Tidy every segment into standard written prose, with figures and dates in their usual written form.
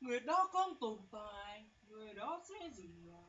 Người đó không tồn tại, người đó sẽ dừng lại.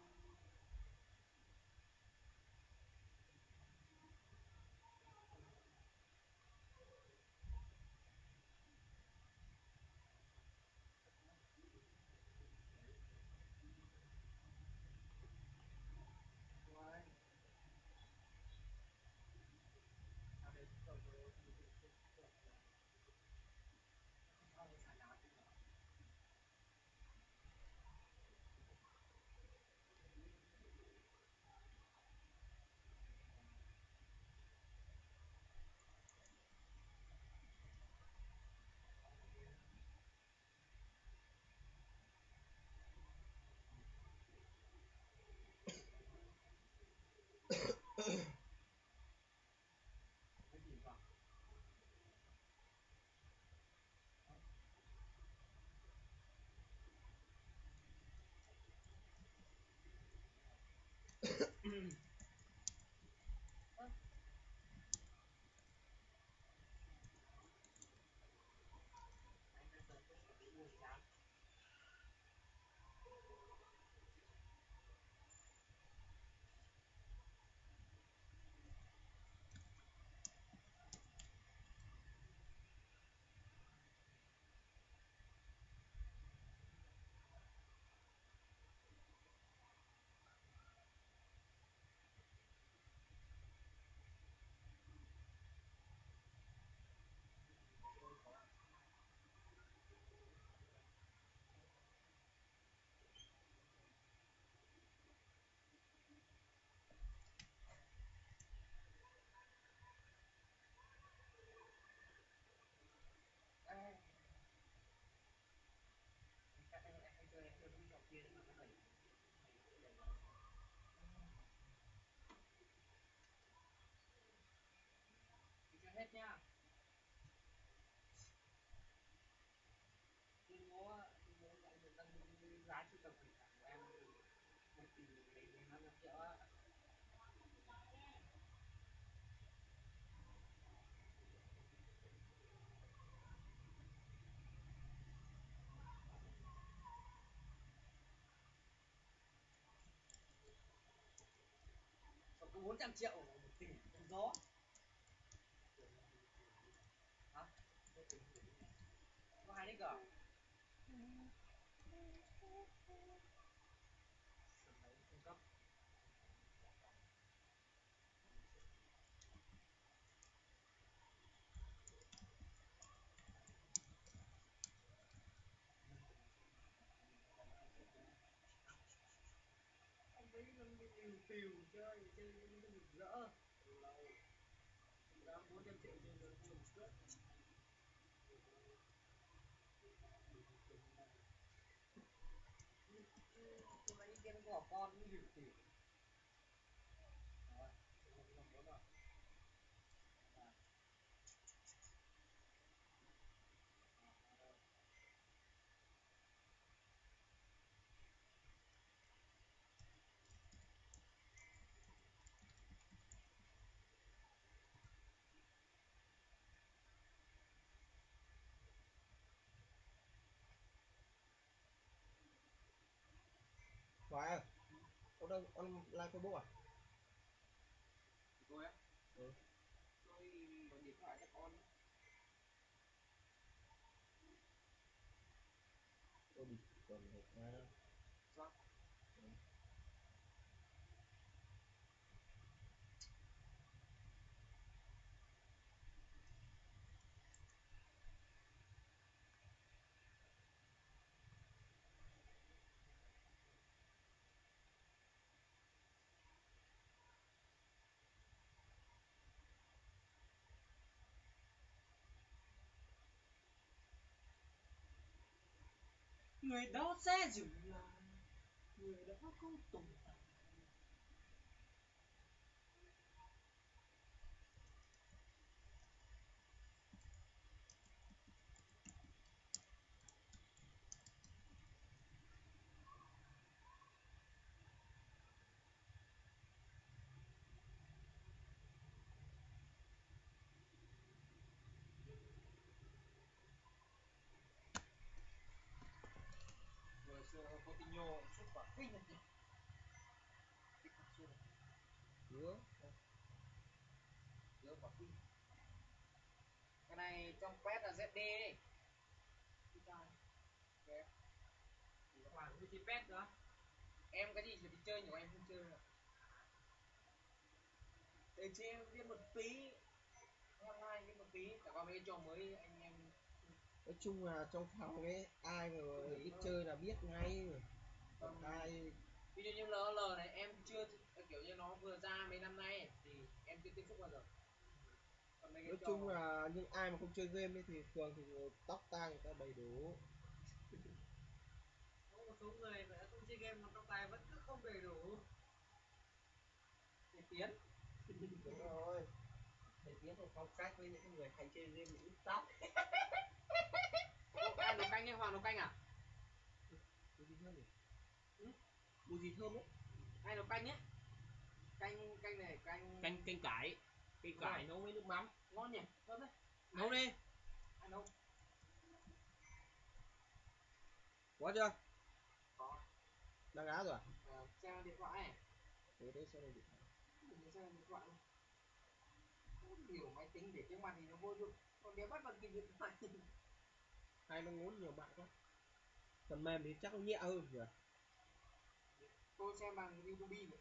Hết nhá. Tuyên bố lại được tăng giá trị tổng tài sản của em 1 tỷ 500 triệu á. Còn có 400 triệu 1 tỷ con gió. Hả? Có 2 nick à? Sầm đấy cung cấp. Ông ấy còn bị tiều chơi nó rực rỡ. Giá 400 triệu trên đường mua một cướp. Cô ấy kia nó bỏ con nó hiểu tỉ. Rồi, không muốn rồi. Hoài ơi, ông đang live Facebook à? Tôi á? Ừ. Tôi gọi điện thoại cho con. Tôi bị còn một hai đâu. Sao? Ừ. Người đó sẽ dừng lại, người đó không tồn tại. kinh thật nhỉ. Hứa Bảo kinh. Cái này trong pet là ZD ấy. Toàn multipet nữa. Em cái gì thì chơi nhiều em không chơi nữa. Để chơi em biết một tí. Em hai biết một tí, chẳng qua mấy cái trò mới anh em. nói chung là trong phòng ấy ai mà biết chơi là biết ngay. Còn ai Ví dụ như LL này em chưa kiểu như nó vừa ra mấy năm nay thì em chưa tiếp xúc bao giờ. Còn mấy cái nói trò chung là những ai mà không chơi game ấy thì thường thì tóc tai người ta đầy đủ. có một số người đã không chơi game mà tóc tai vẫn cứ không đầy đủ. Để tiến. Đúng rồi, để tiến một phong cách với những người hay chơi game ít tóc. Ai nấu canh hay Hoàng nấu canh à? Mua gì thơm nhỉ? Mua gì thơm đấy? Ai nấu canh ấy? Canh này Canh cải. Canh cải nấu với nước mắm. ngon nhỉ, thơm đấy. Nấu đi. Ai nấu? Có chưa? Có. Đang á rồi à? Xem điện thoại này. Đấy xem điện thoại. Mình xem điện thoại. Nhiều máy tính để trước mặt thì nó vô dụng. Còn nếu bắt vào cái điện thoại Hay nó ngốn nhiều bạn quá. Phần mềm thì chắc nó nhẹ hơn nhỉ? tôi xem bằng YouTube nữa.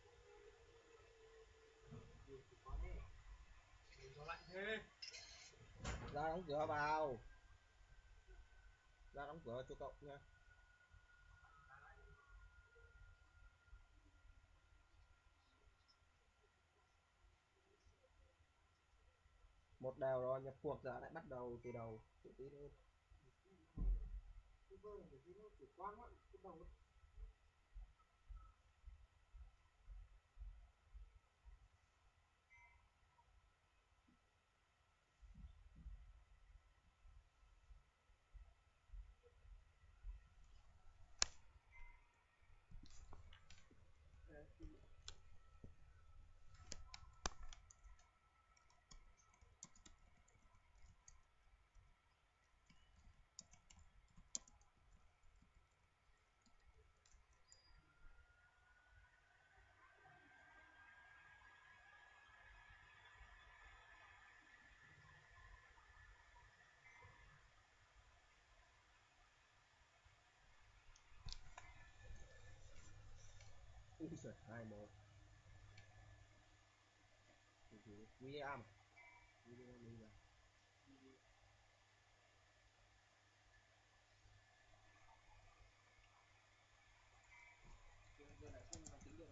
Có thế. Đừng có lạnh thế. Ra đóng cửa vào. Ra đóng cửa cho cậu nha. Một đều rồi, nhập cuộc giờ lại bắt đầu từ đầu. Tự tí nữa. Chủ quan quá. Cái đầu Ui giời, 2-1. William. William. giờ lại không mà tính được.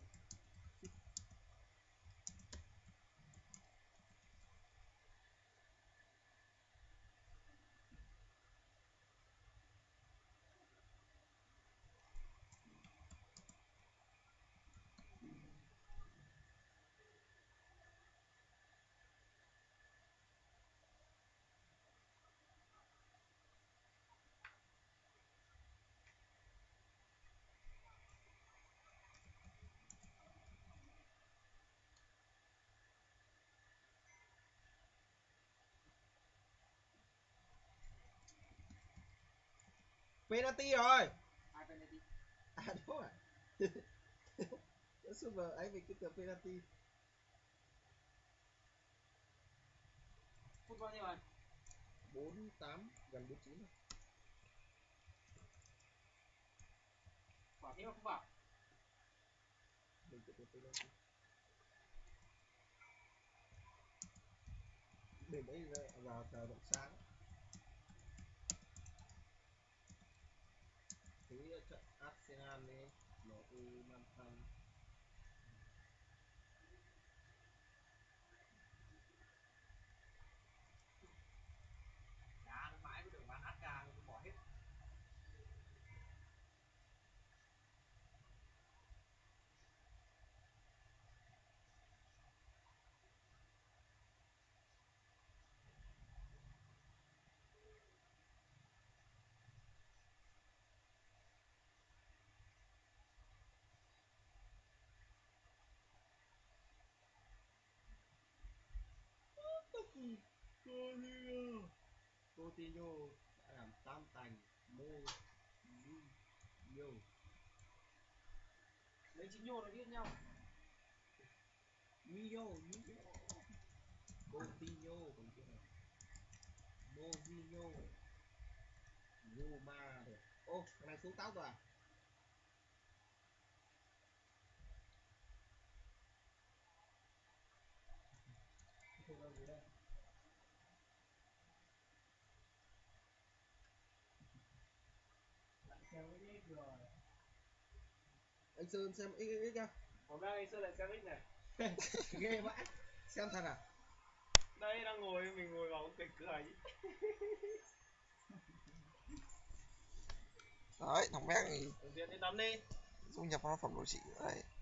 Penalty rồi. Ai penalty? À đúng rồi. Super ấy vì cái tờ penalty. Phút bao nhiêu rồi? 48 gần 49 rồi. Quả thế mà không bảo. Mình tự penalty. Đến đấy vào trời vẫn sáng. Tí trận Arsenal đi, MU 5-0. Đá nó mãi với đường bán HK tôi bỏ hết. Coutinho đã làm tam tành mô vô. Lấy chữ nhô nó viết nhau. Mio Coutinho còn kia này, Mourinho, Roma rồi. Ô thằng này xuống tóc rồi à? Không đâu gì đây. Lại xem cái x rồi. Anh Sơn xem x nha. Hôm nay anh Sơn lại xem x này. Ghê vãi. Xem thật à? Đây đang ngồi mình ngồi vào cười cười. Đấy, thằng Mac thì Đầu tiên đi tắm đi. du nhập vào phẩm đồ trị ở đây.